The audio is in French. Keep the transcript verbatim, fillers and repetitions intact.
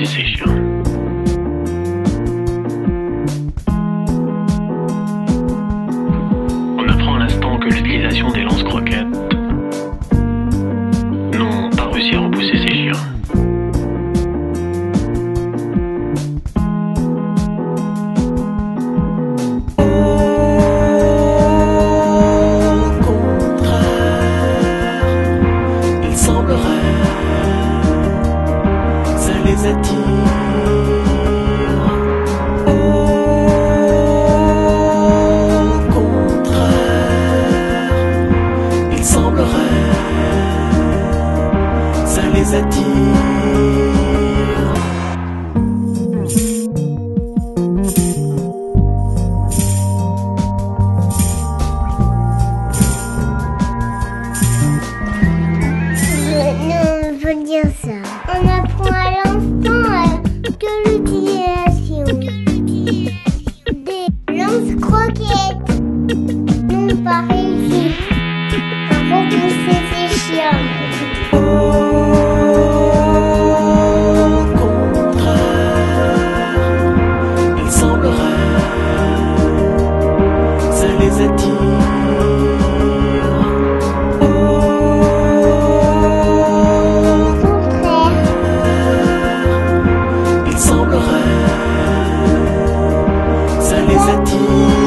repousser ces chiens. On apprend à l'instant que l'utilisation des lance-croquettes n'ont pas réussi à repousser ces chiens. Les attire. Au contraire, il semblerait, ça les attire. Non, je veux dire ça. On apprend à l'instant que l'utilisation des lance-croquettes n'ont pas réussi à repousser ces chiens. Au contraire, il semblerait, ça les attire. Ça les attire.